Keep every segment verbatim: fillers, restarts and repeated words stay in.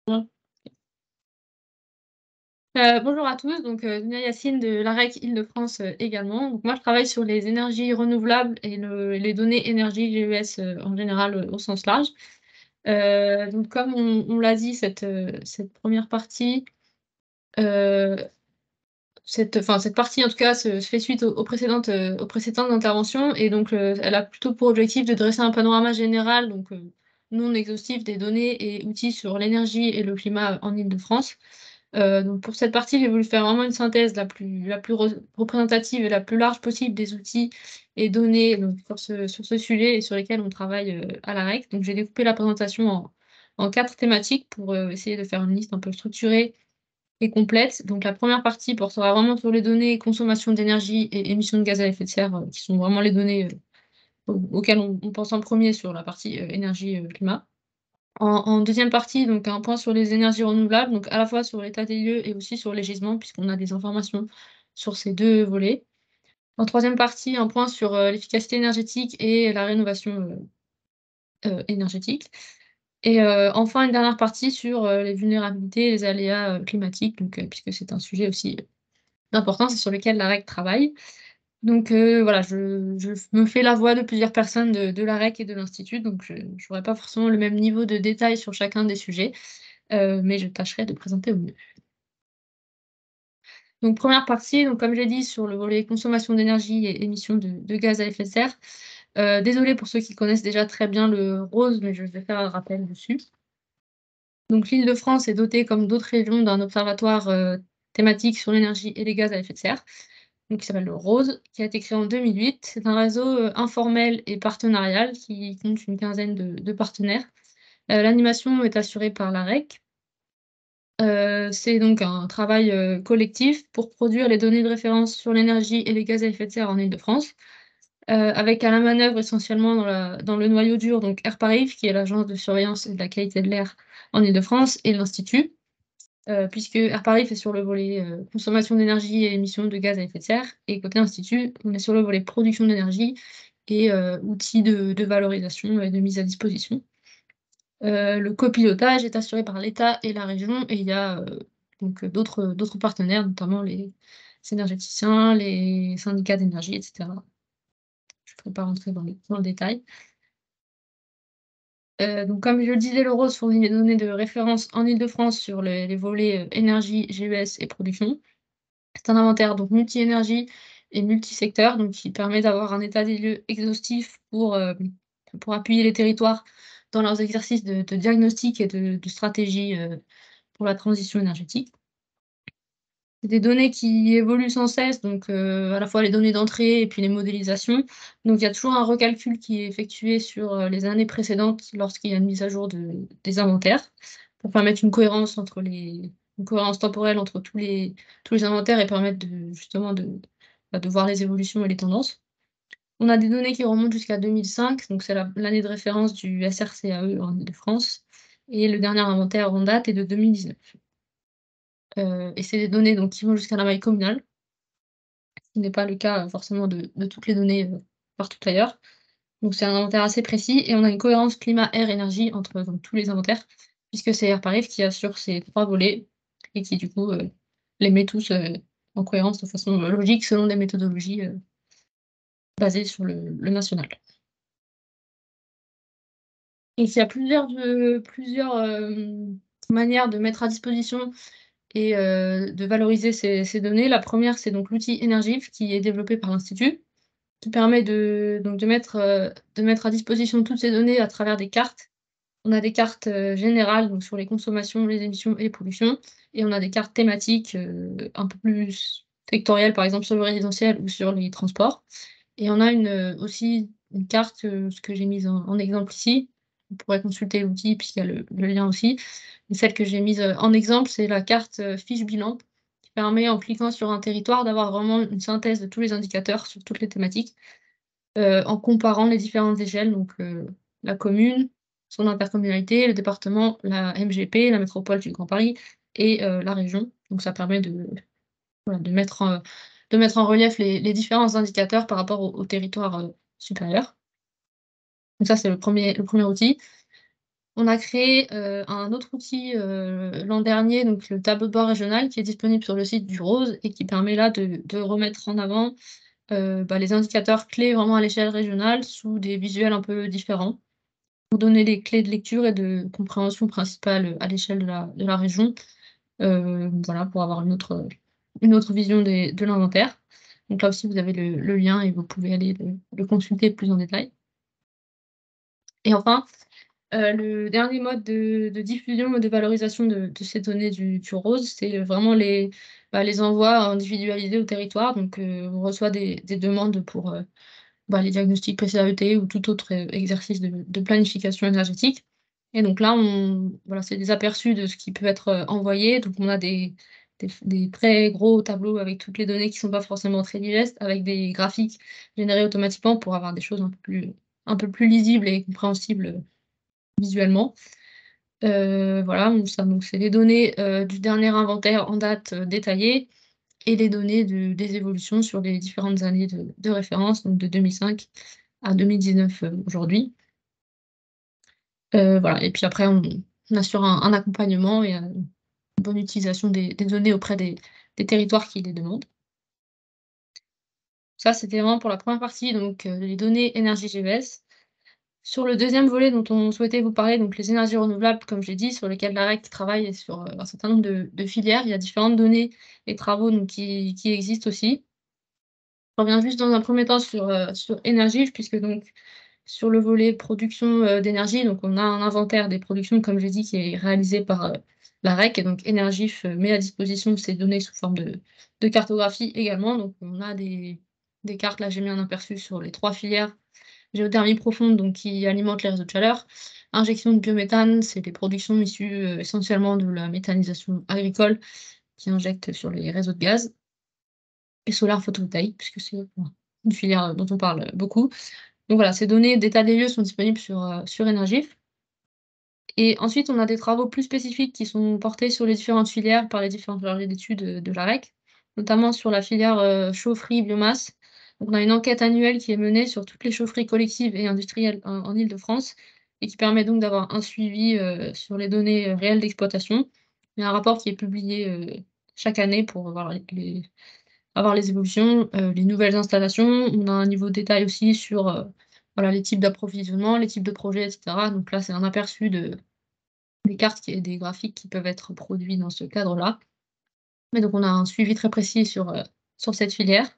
Ouais. Heu, bonjour à tous, donc heu, Dunia Yacine de l'AREC Île-de-France, heu, également. Donc moi, je travaille sur les énergies renouvelables et le les données énergie G E S, heu, en général, heu, au sens large. Heu, donc comme on on l'a dit, cette, heu, cette première partie, heu, cette enfin cette partie en tout cas se se fait suite aux aux précédentes, heu, aux précédentes interventions et donc heu, elle a plutôt pour objectif de dresser un panorama général, donc heu, non exhaustif des données et outils sur l'énergie et le climat en Île-de-France. Heu, donc pour cette partie, j'ai voulu faire vraiment une synthèse la plus la plus re représentative et la plus large possible des outils et données donc sur ce sur ce sujet et sur lesquels on travaille, heu, à l'AREC. Donc j'ai découpé la présentation en en quatre thématiques pour, heu, essayer de faire une liste un peu structurée et complète. Donc la première partie portera vraiment sur les données consommation d'énergie et émissions de gaz à effet de serre, heu, qui sont vraiment les données, heu, au auxquelles on on pense en premier sur la partie, heu, énergie, heu, climat. En en deuxième partie, donc un point sur les énergies renouvelables, donc à la fois sur l'état des lieux et aussi sur les gisements, puisqu'on a des informations sur ces deux volets. En troisième partie, un point sur, heu, l'efficacité énergétique et la rénovation, heu heu, énergétique et heu, enfin une dernière partie sur, heu, les vulnérabilités et les aléas, heu, climatiques, donc heu, puisque c'est un sujet aussi, heu, d'importance et sur lequel l'AREC travaille. Donc heu, voilà, je je me fais la voix de plusieurs personnes de de l'AREC et de l'institut, donc je n'aurai pas forcément le même niveau de détail sur chacun des sujets. Heu, mais je tâcherai de présenter au mieux. Donc première partie, donc comme j'ai dit sur le volet consommation d'énergie et émissions de de gaz à effet de serre. Heu, désolée pour ceux qui connaissent déjà très bien le rose, mais je vais faire un rappel dessus. Donc l'Île-de-France est dotée, comme d'autres régions, d'un observatoire, heu, thématique sur l'énergie et les gaz à effet de serre, donc qui s'appelle le rose, qui a été créé en deux mille huit. C'est un réseau, heu, informel et partenarial qui compte une quinzaine de de partenaires. Heu, l'animation est assurée par l'AREC. Heu, c'est donc un travail, heu, collectif pour produire les données de référence sur l'énergie et les gaz à effet de serre en Île-de-France, heu, avec à la manœuvre essentiellement dans la dans le noyau dur, donc Airparif, qui est l'agence de surveillance de la qualité de l'air en Île-de-France et l'Institut, heu, puisque Airparif est sur le volet, heu, consommation d'énergie et émissions de gaz à effet de serre et côté Institut, on est sur le volet production d'énergie et heu, outils de de valorisation et de mise à disposition. Heu, le copilotage est assuré par l'État et la région et il y a, heu, donc heu, d'autres, d'autres partenaires, notamment les énergéticiens, les syndicats d'énergie et cetera. Je ne pourrais pas rentrer dans le dans le détail. Heu, donc comme je le disais, le rose fournit les données de référence en Île-de-France sur les les volets, heu, énergie, G E S et production. C'est un inventaire donc multi-énergie et multisecteur, donc qui permet d'avoir un état des lieux exhaustif pour, hem, pour appuyer les territoires dans leurs exercices de de diagnostic et de de stratégie, heu, pour la transition énergétique. C'est des données qui évoluent sans cesse, donc heu, à la fois les données d'entrée et puis les modélisations. Donc il y a toujours un recalcul qui est effectué sur, heu, les années précédentes lorsqu'il y a une mise à jour de des inventaires, pour permettre une cohérence entre les une cohérence temporelle entre tous les tous les inventaires et permettre de justement de, bah, de voir les évolutions et les tendances. On a des données qui remontent jusqu'à deux mille cinq, donc c'est la l'année de référence du S R C A E en Île-de-France et le dernier inventaire en date est de deux mille dix-neuf. Heu et c'est des données donc qui vont jusqu'à la maille communale, ce qui n'est pas le cas, heu, forcément de de toutes les données, heu, partout ailleurs. Donc c'est un inventaire assez précis et on a une cohérence climat, air, énergie entre donc tous les inventaires, puisque c'est Airparif qui assure ces trois volets et qui du coup, heu, les met tous, heu, en cohérence de façon, heu, logique selon des méthodologies, heu, basées sur le le national. Et il y a plusieurs de plusieurs, hem, manières de mettre à disposition et heu, de valoriser ces ces données. La première, c'est donc l'outil Énergif qui est développé par l'Institut, qui permet de donc de mettre, heu, de mettre à disposition toutes ces données à travers des cartes. On a des cartes, heu, générales, donc sur les consommations, les émissions et les pollutions et on a des cartes thématiques, heu, un peu plus sectorielles, par exemple sur le résidentiel ou sur les transports et on a une, heu, aussi une carte, heu, ce que j'ai mise en en exemple ici. On pourrait consulter l'outil puisqu'il y a le le lien aussi. Mais celle que j'ai mise, heu, en exemple, c'est la carte, heu, fiche bilan qui permet, en cliquant sur un territoire, d'avoir vraiment une synthèse de tous les indicateurs sur toutes les thématiques, heu, en comparant les différentes échelles, donc heu, la commune, son intercommunalité, le département, la M G P, la métropole du Grand Paris et heu, la région. Donc ça permet de voilà, de mettre, heu, de mettre en relief les les différents indicateurs par rapport au au territoire, heu, supérieur. Donc ça, c'est le premier le premier outil. On a créé, heu, un autre outil, heu, l'an dernier, donc le tableau de bord régional qui est disponible sur le site du Rose et qui permet là de de remettre en avant, heu, bah, les indicateurs clés vraiment à l'échelle régionale sous des visuels un peu différents, pour donner les clés de lecture et de compréhension principales, à l'échelle de la de la région. Heu, voilà, pour avoir une autre, une autre vision des de l'inventaire. Donc là aussi, vous avez le le lien et vous pouvez aller le le consulter plus en détail. Et enfin, heu, le dernier mode de de diffusion et de valorisation de de ces données du du Rose, c'est vraiment les, bah, les envois individualisés au territoire. Donc, heu, on reçoit des des demandes pour, heu, bah, les diagnostics P C A E T ou tout autre, heu, exercice de de planification énergétique. Et donc là, on voilà, c'est des aperçus de ce qui peut être, heu, envoyé. Donc on a des des f des très gros tableaux avec toutes les données qui sont pas forcément très digestes, avec des graphiques générés automatiquement pour avoir des choses un peu plus un peu plus lisibles et compréhensibles, heu, visuellement. Heu, voilà, donc ça, donc c'est les données, heu, du dernier inventaire en date, heu, détaillées et les données de des évolutions sur les différentes années de de référence, donc de deux mille cinq à deux mille dix-neuf, heu, aujourd'hui. Heu, voilà, et puis après on on assure un un accompagnement et heu, une bonne utilisation des des données auprès des des territoires qui les demandent. Ça, c'était vraiment pour la première partie, donc heu, les données énergie G E S. Sur le deuxième volet dont on souhaitait vous parler, donc les énergies renouvelables, comme j'ai dit, sur lesquelles l'AREC travaille sur, heu, un certain nombre de de filières. Il y a différentes données et travaux donc qui qui existent aussi. Je reviens juste dans un premier temps sur, heu, sur Énergif, puisque donc sur le volet production, heu, d'énergie, donc on a un inventaire des productions, comme j'ai dit, qui est réalisé par, heu, l'AREC, et donc Énergif, heu, met à disposition ces données sous forme de de cartographie également. Donc on a des des cartes, là j'ai mis un aperçu sur les trois filières. Géothermie profonde, donc qui alimente les réseaux de chaleur. Injection de biométhane, c'est des productions issues, heu, essentiellement de la méthanisation agricole qui injecte sur les réseaux de gaz. Et solaire photovoltaïque, puisque c'est, voilà, une filière, heu, dont on parle, heu, beaucoup. Donc voilà, ces données d'état des lieux sont disponibles sur, heu, sur Énergif. Et ensuite, on a des travaux plus spécifiques qui sont portés sur les différentes filières par les différents chargés d'études, heu, de l'AREC, notamment sur la filière, heu, chaufferie biomasse. Donc on a une enquête annuelle qui est menée sur toutes les chaufferies collectives et industrielles en en Île-de-France et qui permet donc d'avoir un suivi, heu, sur les données, heu, réelles d'exploitation. Il y a un rapport qui est publié, heu, chaque année pour voir les les avoir les évolutions, heu, les nouvelles installations. On a un niveau de détail aussi sur, heu, voilà, les types d'approvisionnement, les types de projets et cetera. Donc là, c'est un aperçu de des cartes qui et des graphiques qui peuvent être produits dans ce cadre-là. Mais donc on a un suivi très précis sur, heu, sur cette filière.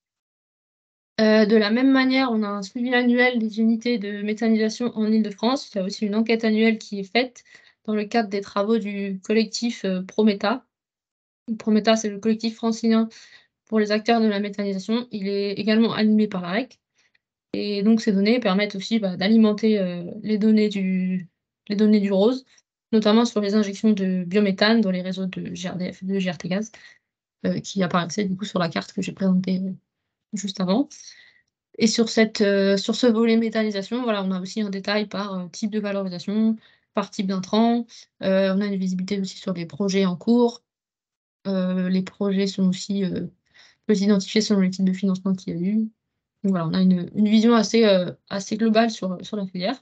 Heu, de la même manière, on a un suivi annuel des unités de méthanisation en Île-de-France. Il y a aussi une enquête annuelle qui est faite dans le cadre des travaux du collectif, heu, Prometa. Donc Prometa, c'est le collectif francilien pour les acteurs de la méthanisation. Il est également animé par l'AREC et donc ces données permettent aussi, bah, d'alimenter, heu, les données du les données du Rose, notamment sur les injections de biométhane dans les réseaux de G R D F et de G R T Gaz, heu, qui apparaissaient du coup sur la carte que j'ai présentée, heu, juste avant. Et sur cette, heu, sur ce volet méthanisation, voilà, on a aussi un détail par, heu, type de valorisation, par type d'intrant. Heu, on a une visibilité aussi sur les projets en cours. Heu, les projets sont aussi, heu, peut s'identifier selon les types de financement qu'il y a eu. Donc voilà, on a une, une vision assez, heu, assez globale sur, sur la filière.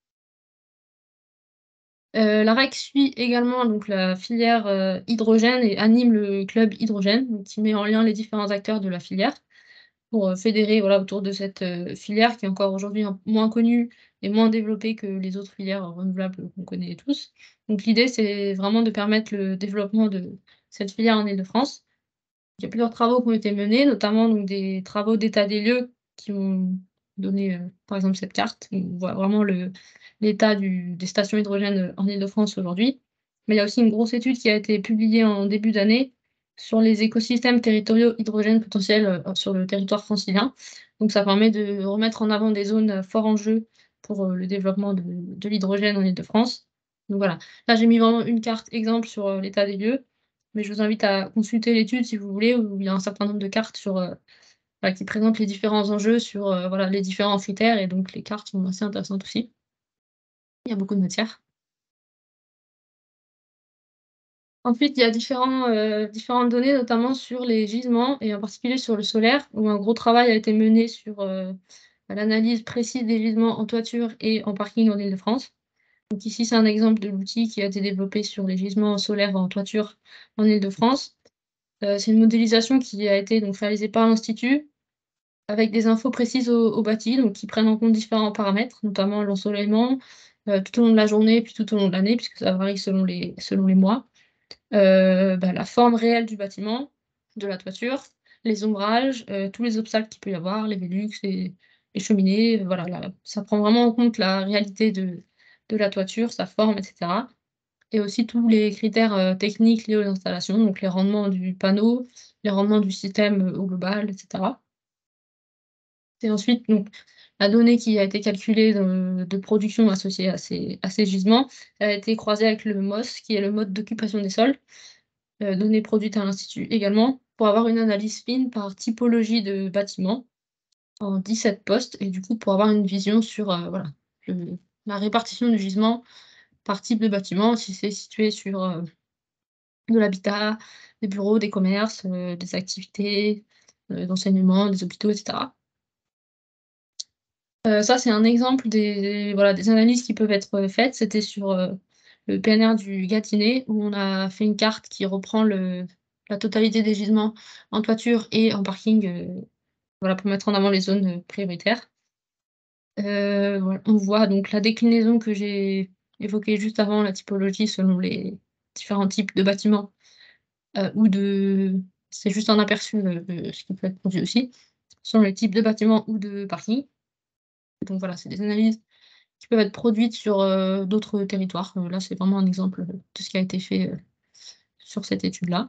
Heu, l'AREC suit également donc la filière, heu, hydrogène et anime le club hydrogène, donc qui met en lien les différents acteurs de la filière pour, heu, fédérer, voilà, autour de cette, heu, filière qui est encore aujourd'hui un moins connue et moins développée que les autres filières renouvelables qu'on connaît tous. Donc l'idée, c'est vraiment de permettre le développement de cette filière en Île-de-France. Il y a plusieurs travaux qui ont été menés, notamment donc des travaux d'état des lieux qui ont donné, heu, par exemple cette carte. On voit vraiment le l'état du des stations hydrogène, heu, en Île-de-France aujourd'hui. Mais il y a aussi une grosse étude qui a été publiée en début d'année sur les écosystèmes territoriaux hydrogène potentiels, heu, sur le territoire francilien. Donc ça permet de remettre en avant des zones à fort enjeu pour, heu, le développement de de l'hydrogène en Île-de-France. Donc voilà, là j'ai mis vraiment une carte exemple sur, heu, l'état des lieux. Mais je vous invite à consulter l'étude si vous voulez, où il y a un certain nombre de cartes sur, heu, bah, qui présentent les différents enjeux sur, heu, voilà, les différents critères et donc les cartes sont assez intéressantes aussi. Il y a beaucoup de matière. Ensuite, il y a différents, heu, différentes données, notamment sur les gisements et en particulier sur le solaire, où un gros travail a été mené sur, heu, bah, l'analyse précise des gisements en toiture et en parking en Île-de-France. Donc ici, c'est un exemple de l'outil qui a été développé sur les gisements solaires en toiture en Île-de-France. Heu, c'est une modélisation qui a été donc réalisée par l'institut avec des infos précises au au bâti, donc qui prennent en compte différents paramètres, notamment l'ensoleillement, heu, tout au long de la journée, puis tout au long de l'année, puisque ça varie selon les selon les mois. Heu, bah, la forme réelle du bâtiment, de la toiture, les ombrages, heu, tous les obstacles qu'il peut y avoir, les Velux, les les cheminées, heu, voilà, là, ça prend vraiment en compte la réalité de de la toiture, sa forme et cetera, et aussi tous les critères, heu, techniques liés aux installations, donc les rendements du panneau, les rendements du système, heu, au global et cetera. Et ensuite, donc la donnée qui a été calculée de de production associée à ces à ces gisements, elle a été croisée avec le M O S, qui est le mode d'occupation des sols, heu, données produites à l'institut également, pour avoir une analyse fine par typologie de bâtiment en dix-sept postes, et du coup pour avoir une vision sur, heu, voilà, le la répartition du gisement par type de bâtiment, si c'est situé sur, heu, de l'habitat, des bureaux, des commerces, heu, des activités, heu, d'enseignement, des hôpitaux et cetera. Heu, ça, c'est un exemple des voilà, des analyses qui peuvent être, heu, faites. C'était sur, heu, le P N R du Gâtinais, où on a fait une carte qui reprend le la totalité des gisements en toiture et en parking, heu, voilà, pour mettre en avant les zones, heu, prioritaires. Heu, voilà, on voit donc la déclinaison que j'ai évoquée juste avant, la typologie selon les différents types de bâtiments, heu, ou de c'est juste un aperçu, heu, de ce qui peut être produit aussi, selon les types de bâtiments ou de parking. Donc voilà, c'est des analyses qui peuvent être produites sur, heu, d'autres territoires. Heu, là, c'est vraiment un exemple, heu, de ce qui a été fait, heu, sur cette étude-là.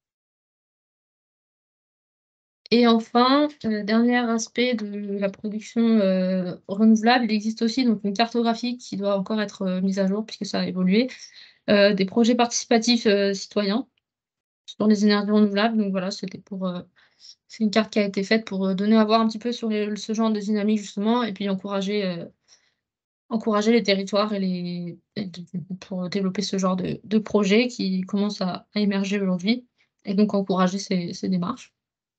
Et enfin, heu, dernier aspect de la production, heu, renouvelable, il existe aussi donc une cartographie qui doit encore être, heu, mise à jour puisque ça a évolué, heu, des projets participatifs, heu, citoyens sur les énergies renouvelables. Donc voilà, c'était pour, heu, c'est une carte qui a été faite pour, heu, donner à voir un petit peu sur les ce genre de dynamique justement, et puis encourager, heu Encourager les territoires et les et de pour développer ce genre de de projet qui commence à à émerger aujourd'hui, et donc encourager ces ces démarches.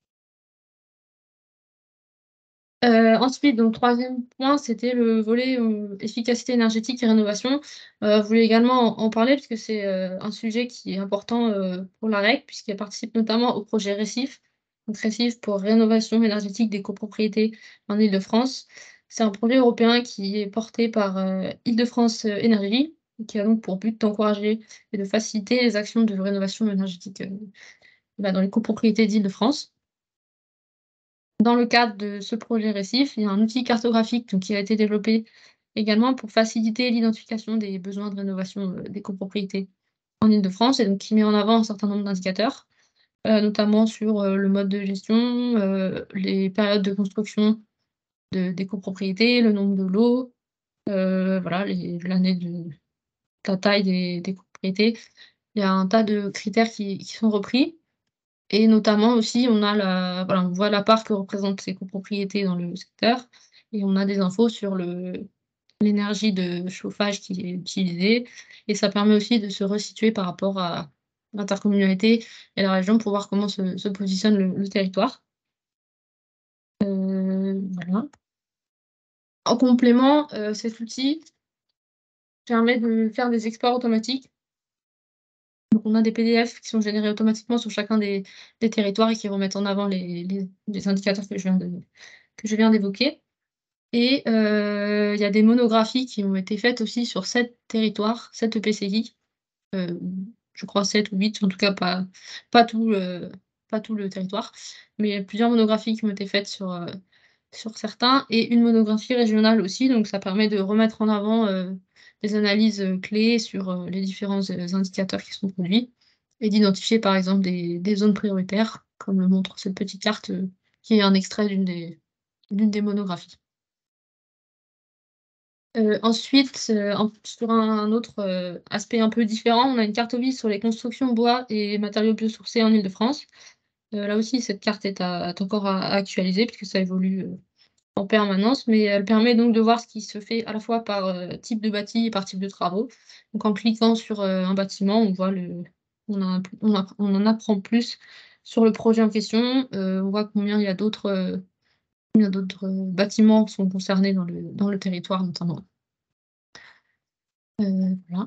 Heu, ensuite, donc troisième point, c'était le volet, heu, efficacité énergétique et rénovation. Heu, je voulais également en en parler parce que c'est, heu, un sujet qui est important, heu, pour la REC puisqu'elle participe notamment au projet RECIF. Donc RECIF pour rénovation énergétique des copropriétés en Île-de-France. C'est un projet européen qui est porté par, heu, Île-de-France, heu, Énergie, qui a donc pour but d'encourager et de faciliter les actions de rénovation énergétique, heu, bah, dans les copropriétés d'Île-de-France. Dans le cadre de ce projet RECIF, il y a un outil cartographique donc qui a été développé également pour faciliter l'identification des besoins de rénovation, heu, des copropriétés en Île-de-France, et donc qui met en avant un certain nombre d'indicateurs, heu, notamment sur, heu, le mode de gestion, heu, les périodes de construction de des copropriétés, le nombre de lots, heu, voilà, les l'année de la taille des des copropriétés. Il y a un tas de critères qui qui sont repris. Et notamment aussi, on a la voilà, on voit la part que représentent ces copropriétés dans le secteur, et on a des infos sur le l'énergie de chauffage qui est utilisée, et ça permet aussi de se resituer par rapport à l'intercommunalité et la région pour voir comment se se positionne le le territoire. Heu, voilà. En complément, heu, cet outil permet de faire des exports automatiques. Donc on a des P D F qui sont générés automatiquement sur chacun des des territoires et qui remettent en avant les les les indicateurs que je viens de que je viens d'évoquer. Et heu, il y a des monographies qui ont été faites aussi sur sept territoires, sept E P C I, heu, je crois sept ou huit, en tout cas pas pas tout le pas tout le territoire. Mais il y a plusieurs monographies qui ont été faites sur, heu, sur certains, et une monographie régionale aussi, donc ça permet de remettre en avant, heu, des analyses, heu, clés sur, heu, les différents, heu, indicateurs qui sont produits, et d'identifier par exemple des des zones prioritaires, comme le montre cette petite carte, heu, qui est un extrait d'une des d'une des monographies. Heu, ensuite, heu, en sur un autre, heu, aspect un peu différent, on a une carte vie sur les constructions bois et matériaux biosourcés en Île-de-France. Heu, là aussi, cette carte est à est encore à à actualiser puisque ça évolue, heu, en permanence, mais elle permet donc de voir ce qui se fait à la fois par, heu, type de bâti et par type de travaux. Donc en cliquant sur, heu, un bâtiment, on voit le on a un p on app on en apprend plus sur le projet en question, heu, on voit combien il y a d'autres, heu, combien d'autres, heu, bâtiments sont concernés dans le dans le territoire notamment. Heu, voilà.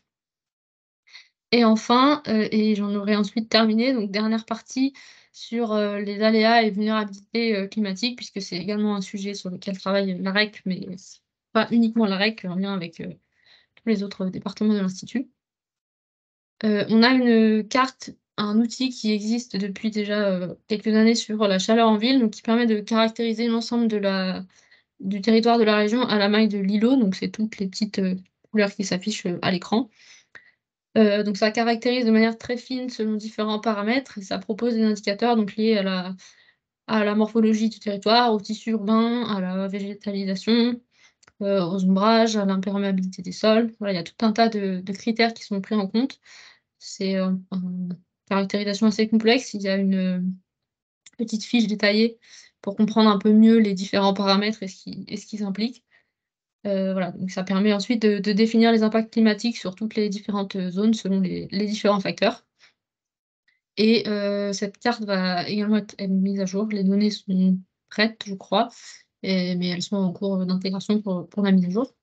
Et enfin, heu et j'en aurai ensuite terminé, donc dernière partie sur, heu, les aléas et vulnérabilités, heu, climatiques puisque c'est également un sujet sur lequel travaille l'AREC, mais c'est pas uniquement l'AREC, en lien avec, heu, tous les autres départements de l'institut. Heu, on a une carte, un outil qui existe depuis déjà, heu, quelques années sur la chaleur en ville, donc qui permet de caractériser l'ensemble de la du territoire de la région à la maille de l'îlot, donc c'est toutes les petites, heu, couleurs qui s'affichent, heu, à l'écran. Heu, donc ça caractérise de manière très fine selon différents paramètres et ça propose des indicateurs donc liés à la à la morphologie du territoire, au tissu urbain, à la végétalisation, heu, aux ombrages, à l'imperméabilité des sols. Voilà, il y a tout un tas de de critères qui sont pris en compte. C'est, heu, une caractérisation assez complexe. Il y a une, heu, petite fiche détaillée pour comprendre un peu mieux les différents paramètres et ce qui et ce qu'ils impliquent. Heu, voilà, donc ça permet ensuite de de définir les impacts climatiques sur toutes les différentes, heu, zones selon les les différents facteurs. Et heu, cette carte va également être être mise à jour. Les données sont prêtes, je crois, et mais elles sont en cours d'intégration pour pour la mise à jour.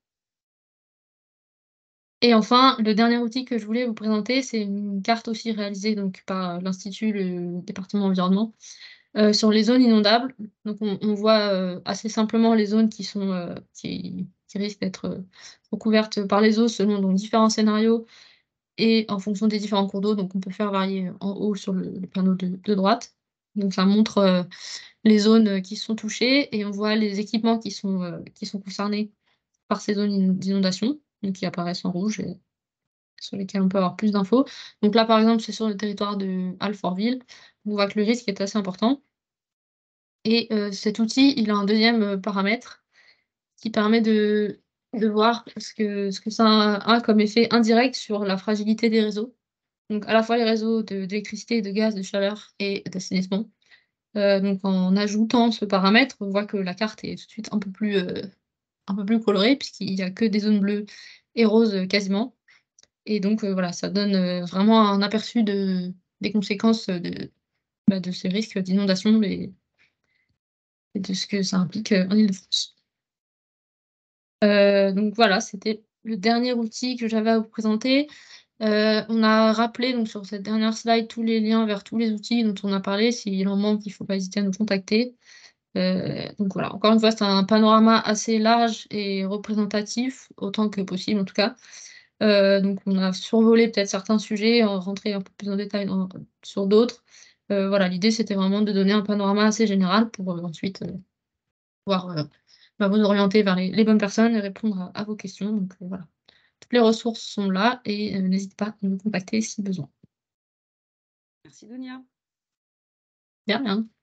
Et enfin, le dernier outil que je voulais vous présenter, c'est une carte aussi réalisée donc par l'institut, le département environnement, heu, sur les zones inondables. Donc on on voit, heu, assez simplement les zones qui sont, heu, qui qui risquent d'être, heu, recouvertes par les eaux selon donc différents scénarios et en fonction des différents cours d'eau. Donc on peut faire varier en haut sur le le panneau de de droite. Donc ça montre, heu, les zones, heu, qui sont touchées et on voit les équipements qui sont, heu, qui sont concernés par ces zones in d'inondation, donc qui apparaissent en rouge et sur lesquels on peut avoir plus d'infos. Donc là, par exemple, c'est sur le territoire de Alfortville. On voit que le risque est assez important et heu, cet outil, il a un deuxième heu, paramètre qui permet de de voir ce que ce que ça a a comme effet indirect sur la fragilité des réseaux. Donc à la fois les réseaux de d'électricité, de gaz, de chaleur et d'assainissement. Heu, donc en ajoutant ce paramètre, on voit que la carte est tout de suite un peu plus, heu, un peu plus colorée puisqu'il y a que des zones bleues et roses, heu, quasiment. Et donc, heu, voilà, ça donne, heu, vraiment un aperçu de des conséquences, heu, de, bah, de ces risques d'inondation et et de ce que ça implique, heu, en Île-de-France. Heu, donc voilà, c'était le dernier outil que j'avais à vous présenter. Heu, on a rappelé donc sur cette dernière slide tous les liens vers tous les outils dont on a parlé. S'il en manque, il ne faut pas hésiter à nous contacter. Heu, donc voilà, encore une fois, c'est un panorama assez large et représentatif, autant que possible en tout cas. Heu, donc on a survolé peut-être certains sujets, en rentré un peu plus en détail dans sur d'autres. Heu, voilà, l'idée c'était vraiment de donner un panorama assez général pour, heu, ensuite, heu, pouvoir, heu, bah, vous orienter vers les les bonnes personnes et répondre à à vos questions. Donc, heu, voilà. Toutes les ressources sont là et heu, n'hésitez pas à nous contacter si besoin. Merci Dunia. De rien.